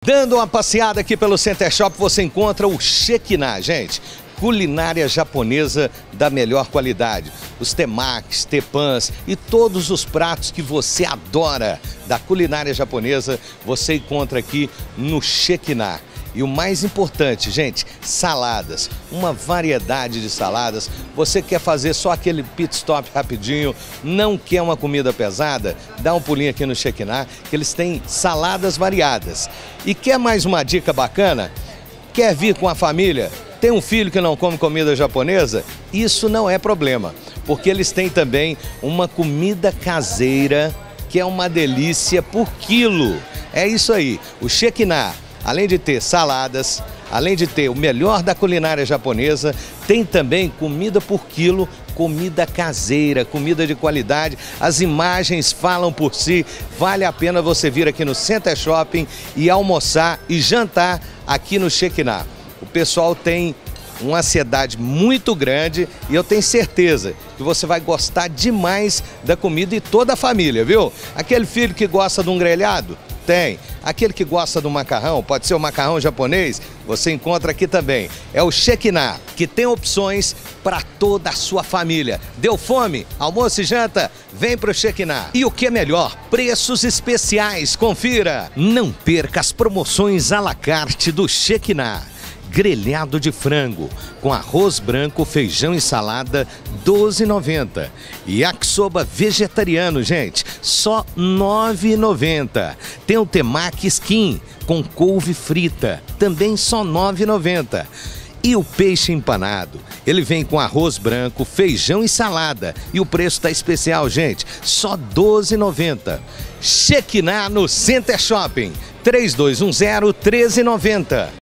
Dando uma passeada aqui pelo Center Shop, você encontra o Shekinah, gente. Culinária japonesa da melhor qualidade. Os temakis, tepãs e todos os pratos que você adora da culinária japonesa, você encontra aqui no Shekinah. E o mais importante, gente, saladas, uma variedade de saladas. Você quer fazer só aquele pit stop rapidinho, não quer uma comida pesada? Dá um pulinho aqui no Shekinah, que eles têm saladas variadas. E quer mais uma dica bacana? Quer vir com a família? Tem um filho que não come comida japonesa? Isso não é problema, porque eles têm também uma comida caseira, que é uma delícia por quilo. É isso aí, o Shekinah. Além de ter saladas, além de ter o melhor da culinária japonesa, tem também comida por quilo, comida caseira, comida de qualidade. As imagens falam por si. Vale a pena você vir aqui no Center Shopping e almoçar e jantar aqui no Shekinah. O pessoal tem uma ansiedade muito grande e eu tenho certeza que você vai gostar demais da comida e toda a família, viu? Aquele filho que gosta de um grelhado? Tem. Aquele que gosta do macarrão, pode ser o macarrão japonês, você encontra aqui também. É o Shekinah, que tem opções para toda a sua família. Deu fome? Almoço e janta? Vem pro Shekinah. E o que é melhor? Preços especiais, confira! Não perca as promoções à la carte do Shekinah. Grelhado de frango, com arroz branco, feijão e salada, R$ 12,90. Yakisoba vegetariano, gente, só R$ 9,90. Tem o temaki skin, com couve frita, também só R$ 9,90. E o peixe empanado, ele vem com arroz branco, feijão e salada. E o preço está especial, gente, só R$ 12,90. Shekinah no Center Shopping, 3210-1390.